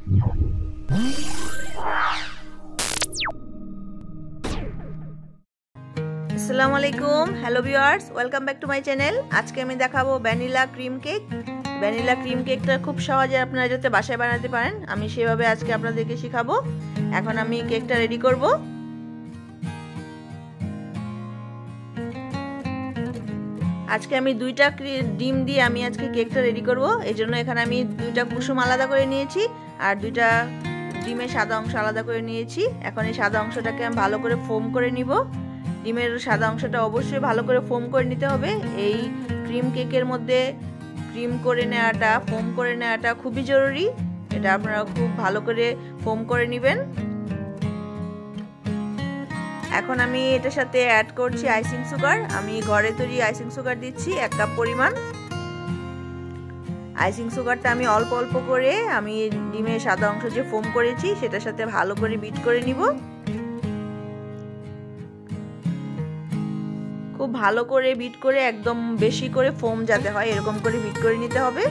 আসসালামু আলাইকুম, hello viewers, welcome back to my channel. আজকে আমি দেখাবো vanilla cream cake. Vanilla cream কেকটা খুব সহজে আপনারা যাতে বাসায় বানাতে পারেন, আমি সেভাবে আজকে আপনাদেরকে শেখাবো। এখন আমি কেকটা রেডি করব। আজকে আমি 2টা ডিম দিয়ে আমি আজকে কেকটা রেডি করব। এই জন্য এখানে আমি 2টা কুসুম আলাদা করে নিয়েছি আর 2টা ডিমের সাদা অংশ আলাদা করে নিয়েছি। এখন এই সাদা অংশটাকে আমি ভালো করে ফোম করে নিব। ডিমের সাদা অংশটা অবশ্যই ভালো করে ফোম করে নিতে হবে। এই ক্রিম কেকের মধ্যে ক্রিম করে নেওয়াটা, ফোম করে নেওয়াটা খুবই জরুরি। এটা আপনারা খুব ভালো করে ফোম করে নেবেন। এখন আমি এটার সাথে অ্যাড করছি আইসিং সুগার। আমি ঘরে তৈরি আইসিং সুগার দিচ্ছি 1 কাপ পরিমাণ। আইসিং সুগারটা আমি অল্প অল্প করে আমি ডিমের সাদা অংশ যে ফোম করেছি সেটার সাথে ভালো করে বিট করে নিব। খুব ভালো করে বিট করে একদম বেশি করে ফোম যাতে হয় এরকম করে বিট করে নিতে হবে।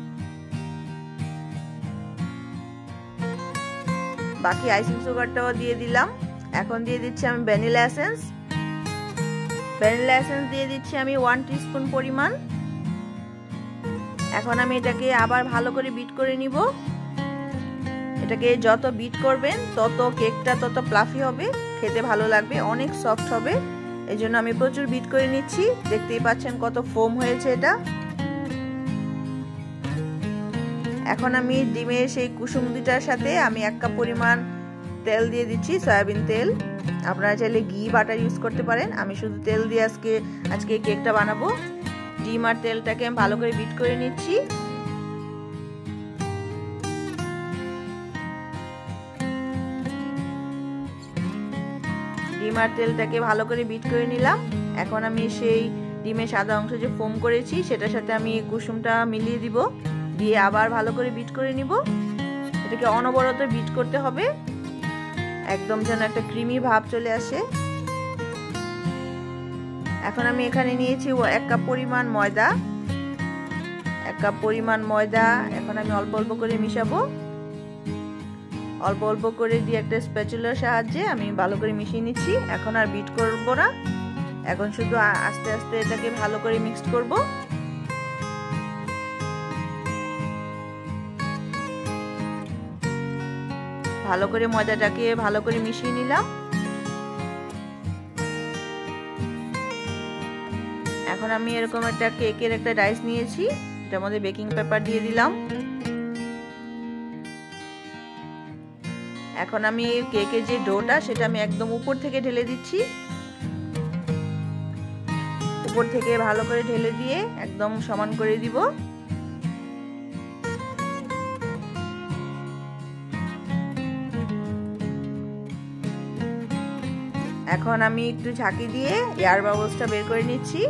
বাকি আইসিং সুগারটাও দিয়ে দিলাম। এখন দিয়ে দিচ্ছি আমি ভ্যানিলা এসেন্স। ভ্যানিলা এসেন্স দিয়ে দিচ্ছি আমি 1 টিস্পুন পরিমাণ। এখন আমি এটাকে আবার ভালো করে বিট করে নিব। এটাকে যত বিট করবেন তত কেকটা তত প্লাফি হবে, খেতে ভালো লাগবে, অনেক সফট হবে। এই জন্য আমি প্রচুর বিট করে নিচ্ছি। দেখতেই পাচ্ছেন কত ফোম হয়েছে এটা। এখন আমি ডিমের সেই কুসুম দুটার সাথে আমি 1 কাপ পরিমাণ তেল দিয়ে দিচ্ছি, সয়াবিন তেল। আপনারা চাইলে ঘি বাটার ইউজ করতে পারেন। আমি শুধু তেল দিয়ে আজকে কেকটা বানাবো। ডিম আর তেলটাকে আমি ভালো করে বিট করে নিচ্ছি। ডিম আর তেলটাকে ভালো করে বিট করে নিলাম। এখন আমি সেই ডিমের সাদা অংশ যে ফোম করেছি সেটার সাথে আমি কুসুমটা মিলিয়ে দিব, দিয়ে আবার ভালো করে বিট করে নিব। এটাকে অনবরত বিট করতে হবে একদম যেন একটা ক্রিমি ভাব চলে আসে। এখন আমি এখানে নিয়েছি 1 কাপ পরিমাণ ময়দা। 1 কাপ পরিমাণ ময়দা এখন আমি অল্প অল্প করে মিশাবো। অল্প অল্প করে দিয়ে একটা স্প্যাচুলার সাহায্যে আমি ভালো করে মিশিয়ে নিচ্ছি। এখন আর বিট করব না, এখন শুধু আস্তে আস্তে এটাকে ভালো করে মিক্সড করব। ভালো করে ময়দাটাকে ভালো করে মিশিয়ে নিলাম। এখন আমি এরকম একটা কেকের একটা ডাইস নিয়েছি, এটার মধ্যে বেকিং পেপার দিয়ে দিলাম। এখন আমি কেকের যে ডোটা সেটা আমি একদম উপর থেকে ঢেলে দিচ্ছি। উপর থেকে ভালো করে ঢেলে দিয়ে একদম সমান করে দিব। এখন আমি একটু ঝাঁকি দিয়ে এয়ার বাবলসটা বের করে নিচ্ছি।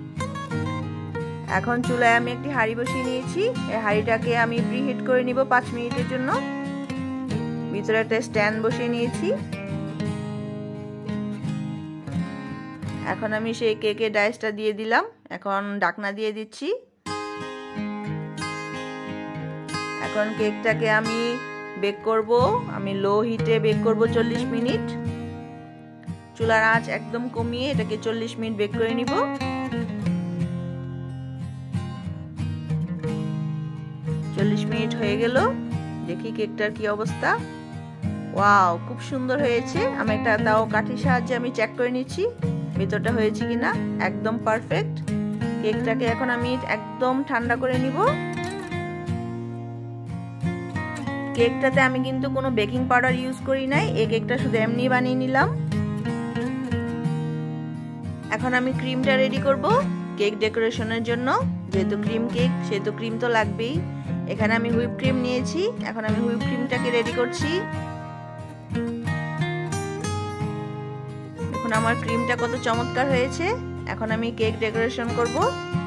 এখন চুলায় আমি একটি হাঁড়ি বসিয়ে নিয়েছি। এই হাঁড়িটাকে আমি প্রিহিট করে নিব 5 মিনিটের জন্য। ভিতরে একটা স্ট্যান্ড বসিয়ে নিয়েছি। এখন আমি সেই কেকের ডাইসটা দিয়ে দিলাম। এখন ঢাকনা দিয়ে দিচ্ছি। এখন কেকটাকে আমি বেক করব। আমি লো হিটে বেক করব 40 মিনিট। চুলার আঁচ একদম কমিয়ে এটাকে 40 মিনিট বেক করে নিব। 40 মিনিট হয়ে গেল। দেখি কেকটার কি অবস্থা। ওয়াও, খুব সুন্দর হয়েছে। আমি একটা তাও কাঠির সাহায্যে আমি চেক করে নিচ্ছি ভিতরটা হয়েছে কিনা। একদম পারফেক্ট। কেকটাকে এখন আমি একদম ঠান্ডা করে নিব। কেকটাতে আমি কিন্তু কোনো বেকিং পাউডার ইউজ করি নাই, এই কেকটা শুধু এমনি বানিয়ে নিলাম। এখন আমি ক্রিমটা রেডি করব কেক ডেকোরেশনের জন্য। যেহেতু ক্রিম কেক সেহেতু ক্রিম তো লাগবেই। এখানে আমি হুইপ ক্রিম নিয়েছি। এখন আমি হুইপ ক্রিমটাকে রেডি করছি। দেখুন আমার ক্রিমটা কত চমৎকার হয়েছে। এখন আমি কেক ডেকোরেশন করব।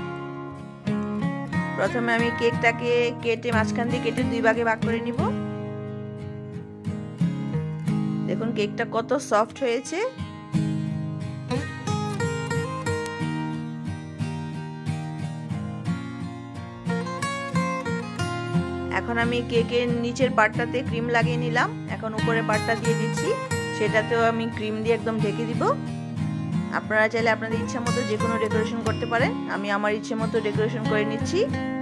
প্রথমে আমি কেকটাকে কেটে মাঝখান দিয়ে কেটে 2 ভাগে ভাগ করে নিব। দেখুন কেকটা কত সফট হয়েছে। এখন আমি কেকের নিচের পার্টটাতে ক্রিম লাগিয়ে নিলাম। এখন উপরের পার্টটা দিয়ে দিচ্ছি, সেটাতেও আমি ক্রিম দিয়ে একদম ঢেকে দিব। আপনারা চাইলে আপনাদের ইচ্ছা মতো যে কোনো ডেকোরেশন করতে পারেন। আমি আমার ইচ্ছে মতো ডেকোরেশন করে নিচ্ছি।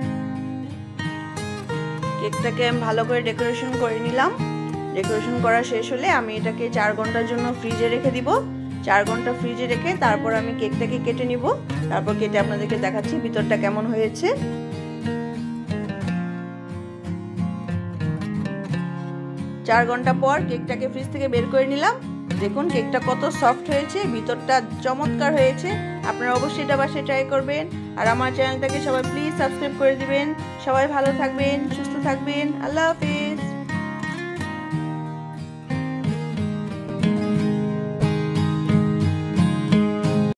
কেকটাকে আমি ভালো করে ডেকোরেশন করে নিলাম। ডেকোরেশন করা শেষ হলে আমি এটাকে 4 ঘন্টার জন্য ফ্রিজে রেখে দিব। 4 ঘন্টা ফ্রিজে রেখে তারপর আমি কেকটাকে কেটে নিব। তারপর কেটে আপনাদেরকে দেখাচ্ছি ভিতরটা কেমন হয়েছে। 4 ঘন্টা পর কেকটাকে ফ্রিজ থেকে বের করে নিলাম। দেখুন কেকটা কত সফট হয়েছে, ভিতরটা চমৎকার হয়েছে। আপনারা অবশ্যই এটা বাসায় ট্রাই করবেন। আর আমার চ্যানেলটাকে সবাই প্লিজ সাবস্ক্রাইব করে দিবেন। সবাই ভালো থাকবেন, সুস্থ থাকবেন। আল্লাহ হাফেজ।